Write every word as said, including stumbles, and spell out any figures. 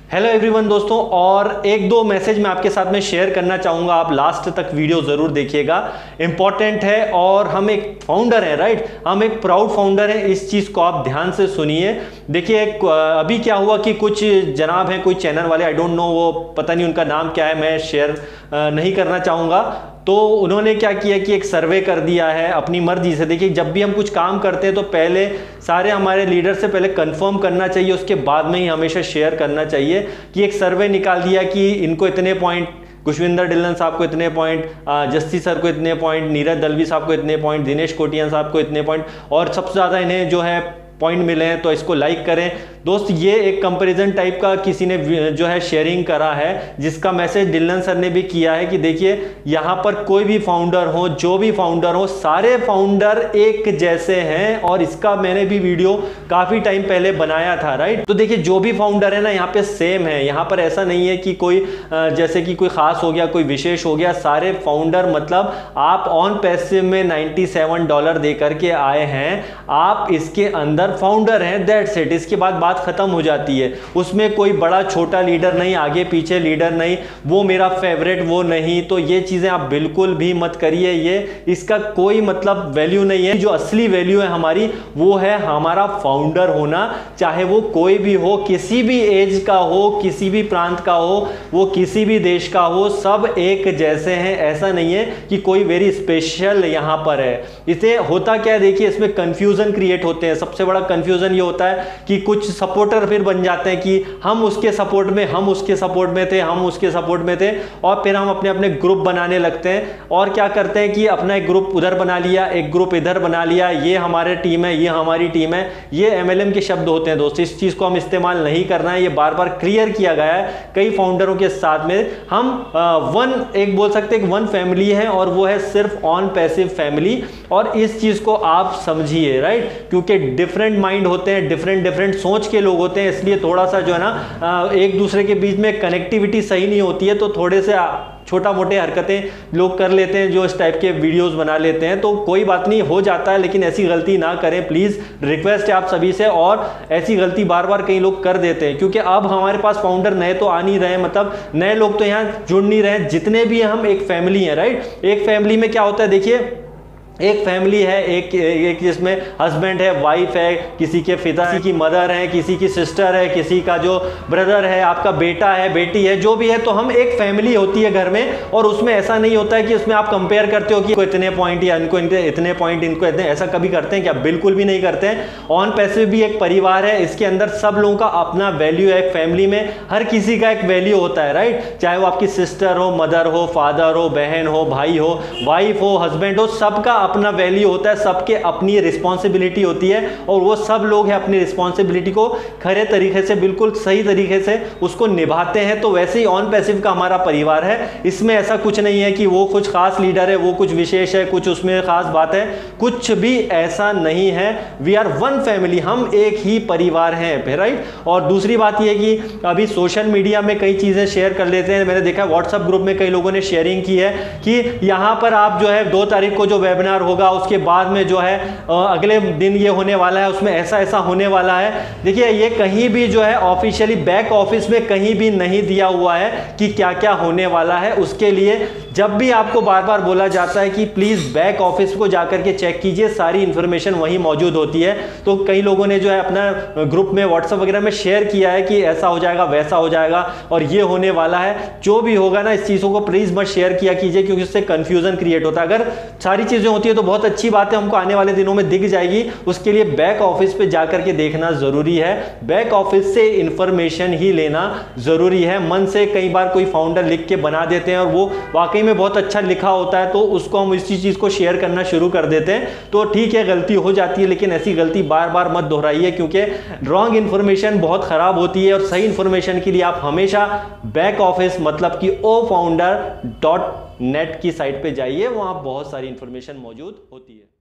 Hello everyone दोस्तों, और एक दो मैसेज मैं आपके साथ में शेयर करना चाहूँगा। आप लास्ट तक वीडियो ज़रूर देखिएगा, इंपॉर्टेंट है। और हम एक फाउंडर हैं, राइट, हम एक प्राउड फाउंडर हैं, इस चीज़ को आप ध्यान से सुनिए। देखिए अभी क्या हुआ कि कुछ जनाब हैं, कोई चैनल वाले, आई डोंट नो, वो पता नहीं उनका नाम क्या है, मैं शेयर नहीं करना चाहूँगा। तो उन्होंने क्या किया कि एक सर्वे कर दिया है अपनी मर्जी से। देखिए जब भी हम कुछ काम करते हैं तो पहले सारे हमारे लीडर से पहले कंफर्म करना चाहिए, उसके बाद में ही हमेशा शेयर करना चाहिए। कि एक सर्वे निकाल दिया कि इनको इतने पॉइंट, खुशविंदर ढिल्लन साहब को इतने पॉइंट, जस्सी सर को इतने पॉइंट, नीरज दलवी साहब को इतने पॉइंट, दिनेश कोटियान साहब को इतने पॉइंट, और सबसे ज़्यादा इन्हें जो है पॉइंट मिले हैं, तो इसको लाइक करें। दोस्त ये एक कंपैरिजन टाइप का किसी ने जो है शेयरिंग करा है, जिसका मैसेज ढिल्लन सर ने भी किया है कि देखिए यहाँ पर कोई भी फाउंडर हो, जो भी फाउंडर हो, सारे फाउंडर एक जैसे हैं। और इसका मैंने भी वीडियो काफ़ी टाइम पहले बनाया था, राइट। तो देखिए जो भी फाउंडर है ना, यहाँ पे सेम है। यहाँ पर ऐसा नहीं है कि कोई जैसे कि कोई खास हो गया, कोई विशेष हो गया। सारे फाउंडर, मतलब आप ऑन पैसिव में सत्तानवे डॉलर दे करके आए हैं, आप इसके अंदर फाउंडर हैं, दैट्स इट। इसके बाद बात खत्म हो जाती है। उसमें कोई बड़ा छोटा लीडर नहीं, आगे पीछे लीडर नहीं, वो मेरा फेवरेट, वो नहीं। तो ये चीजें आप बिल्कुल भी मत करिए, ये इसका कोई मतलब वैल्यू नहीं है। जो असली वैल्यू है हमारी, वो है हमारा फाउंडर होना, चाहे वो कोई भी हो, किसी भी एज का हो, किसी भी प्रांत का हो, वो किसी भी देश का हो, सब एक जैसे हैं। ऐसा नहीं है कि कोई वेरी स्पेशल यहां पर है। इसे होता क्या है, देखिए इसमें कंफ्यूजन क्रिएट होते हैं। सबसे बड़ा कंफ्यूजन ये होता है कि कुछ सपोर्टर फिर बन जाते हैं कि हम उसके सपोर्ट में, हम उसके सपोर्ट में थे, हम उसके सपोर्ट में थे, और फिर हम अपने अपने ग्रुप बनाने लगते हैं। और क्या करते हैं कि अपना एक ग्रुप उधर बना लिया, एक ग्रुप इधर बना लिया, ये हमारे टीम है, ये हमारी टीम है। ये एमएलएम के शब्द होते हैं दोस्तों, इस चीज को हम इस्तेमाल नहीं करना है। ये बार बार क्लियर किया गया है कई फाउंडरों के साथ में। हम आ, वन एक बोल सकते हैं, वन फैमिली है, और वो है सिर्फ ऑन पैसिव फैमिली। और इस चीज को आप समझिए, राइट, क्योंकि डिफरेंट माइंड होते हैं, डिफरेंट डिफरेंट सोच के लोग होते हैं, इसलिए थोड़ा सा जो है ना एक दूसरे के बीच में कनेक्टिविटी सही नहीं होती है। तो थोड़े से छोटा मोटे हरकतें लोग कर लेते हैं, जो इस टाइप के वीडियोस बना लेते हैं। तो कोई बात नहीं, हो जाता है, लेकिन ऐसी गलती ना करें प्लीज, रिक्वेस्ट है आप सभी से। और ऐसी गलती बार बार कई लोग कर देते हैं, क्योंकि अब हमारे पास फाउंडर नए तो आ नहीं रहे, मतलब नए लोग तो यहाँ जुड़ नहीं रहे। जितने भी हम एक फैमिली है, राइट। एक फैमिली में क्या होता है, देखिए एक फैमिली है, एक एक जिसमें हस्बैंड है, वाइफ है, किसी के पिता, किसी की मदर है, किसी की सिस्टर है, किसी का जो ब्रदर है, आपका बेटा है, बेटी है, जो भी है। तो हम एक फैमिली होती है घर में। और उसमें ऐसा नहीं होता है कि उसमें आप कंपेयर करते हो कि इनको इतने पॉइंट या इनको इतने पॉइंट, इनको इतने, ऐसा कभी करते हैं क्या? बिल्कुल भी नहीं करते हैं। ऑन पैसिव भी एक परिवार है, इसके अंदर सब लोगों का अपना वैल्यू है। एक फैमिली में हर किसी का एक वैल्यू होता है, राइट। चाहे वो आपकी सिस्टर हो, मदर हो, फादर हो, बहन हो, भाई हो, वाइफ हो, हस्बैंड हो, सबका अपना वैल्यू होता है, सबके अपनी रिस्पॉन्सिबिलिटी होती है। और वो सब लोग हैं अपनी रिस्पॉन्सिबिलिटी को खरे तरीके से, बिल्कुल सही तरीके से उसको निभाते हैं। तो वैसे ही ऑन पैसिव का हमारा परिवार है। इसमें ऐसा कुछ नहीं है कि वो कुछ खास लीडर है, वो कुछ विशेष है, कुछ उसमें खास बात है, कुछ भी ऐसा नहीं है। वी आर वन फैमिली, हम एक ही परिवार हैं, राइट। और दूसरी बात यह कि अभी सोशल मीडिया में कई चीजें शेयर कर लेते हैं। मैंने देखा व्हाट्सएप ग्रुप में कई लोगों ने शेयरिंग की है कि यहां पर आप जो है दो तारीख को जो वेबिनार होगा, उसके बाद में जो है अगले दिन ये होने वाला है, उसमें ऐसा ऐसा होने वाला है। देखिए ये कहीं भी जो है ऑफिशियली बैक ऑफिस में कहीं भी नहीं दिया हुआ है कि क्या क्या होने वाला है। उसके लिए जब भी आपको बार बार बोला जाता है कि प्लीज बैक ऑफिस को जाकर के चेक कीजिए, सारी इंफॉर्मेशन वहीं मौजूद होती है। तो कई लोगों ने जो है अपना ग्रुप में, व्हाट्सएप वगैरह में शेयर किया है कि ऐसा हो जाएगा, वैसा हो जाएगा, और ये होने वाला है। जो भी होगा ना, इस चीजों को प्लीज मत शेयर किया कीजिए, क्योंकि उससे कंफ्यूजन क्रिएट होता है। अगर सारी चीजें होती है तो बहुत अच्छी बात है, हमको आने वाले दिनों में दिख जाएगी। उसके लिए बैक ऑफिस पे जाकर के देखना जरूरी है, बैक ऑफिस से इंफॉर्मेशन ही लेना जरूरी है। मन से कई बार कोई फाउंडर लिख के बना देते हैं और वो वाकई में बहुत अच्छा लिखा होता है, तो उसको हम इसी चीज को शेयर करना शुरू कर देते हैं। तो ठीक है, गलती हो जाती है, लेकिन ऐसी गलती बार बार मत दोहराइए, क्योंकि रॉन्ग इंफॉर्मेशन बहुत खराब होती है। और सही इंफॉर्मेशन के लिए आप हमेशा बैक ऑफिस, मतलब कि ओ फाउंडर डॉट नेट की साइट पे जाइए, वहां बहुत सारी इंफॉर्मेशन मौजूद होती है।